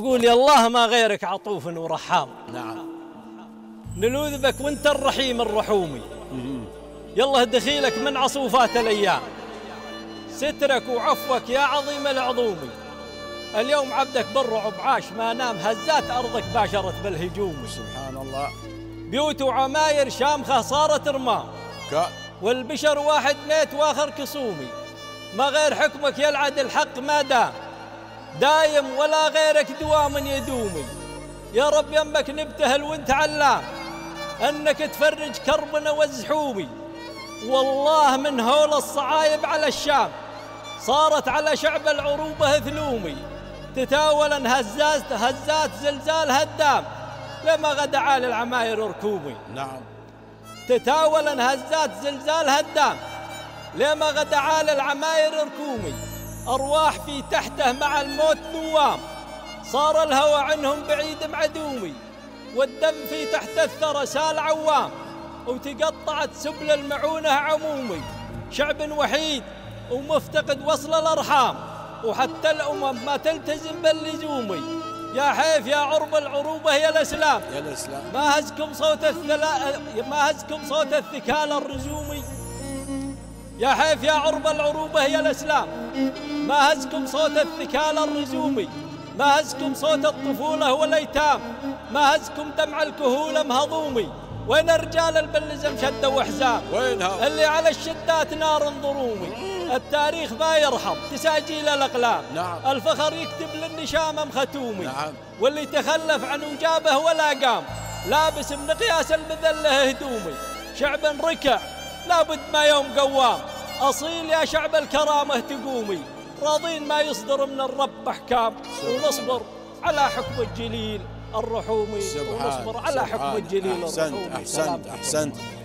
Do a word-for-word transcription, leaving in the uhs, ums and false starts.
يقول يا الله ما غيرك عطوف ورحام. نعم. نلوذ بك وانت الرحيم الرحومي. يلا دخيلك من عصوفات الايام، سترك وعفوك يا عظيم العظومي. اليوم عبدك بالرعب عاش ما نام، هزات ارضك باشرت بالهجوم. سبحان الله. بيوت وعماير شامخه صارت رمام، والبشر واحد ميت واخر كصومي. ما غير حكمك يلعد الحق ما دام، دايم ولا غيرك دوام يدومي. يا رب يمك نبتهل وانت علام، انك تفرج كربنا وزحومي. والله من هول الصعايب على الشام، صارت على شعب العروبة ثلومي. تتاولا هزات هزات زلزال هدام، لما غدا عالي العماير ركومي. نعم. تتاولا هزات زلزال هدام، لما غدا عالي العماير ركومي. أرواح في تحته مع الموت نوام، صار الهوى عنهم بعيد معدومي. والدم في تحت الثرى سال عوام، وتقطعت سبل المعونة عمومي. شعب وحيد ومفتقد وصل الأرحام، وحتى الأمم ما تلتزم باللزومي. يا حيف يا عرب العروبة يا الإسلام، يا الإسلام ما هزكم صوت الثلا ما هزكم صوت الثكال الرزومي. يا حيف يا عرب العروبة يا الإسلام، ما هزكم صوت الثكال الرزومي. ما هزكم صوت الطفولة والأيتام، ما هزكم دمع الكهولة مهضومي. وين الرجال البلزم شدوا وحزام، وينها اللي على الشدات نار ضرومي. التاريخ ما يرحم تساجيل الأقلام، نعم. الفخر يكتب للنشامة مختومي. نعم. واللي تخلف عن وجابه ولا قام، لابس بمقياس المذلة هدومي. شعب ركع لابد ما يوم قوام، أصيل يا شعب الكرامة تقومي. راضين ما يصدر من الرب أحكام، ونصبر على حكم الجليل الرحومي. ونصبر على حكم الجليل الرحومي. أحسنت أحسنت أحسنت.